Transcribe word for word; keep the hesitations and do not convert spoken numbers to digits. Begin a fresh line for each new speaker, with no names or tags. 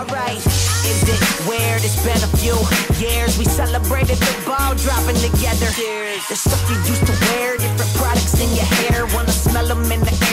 alright. Is it weird? It's been a few years. We celebrated the ball dropping together. The stuff you used to wear, different products in your hair. Wanna smell them in the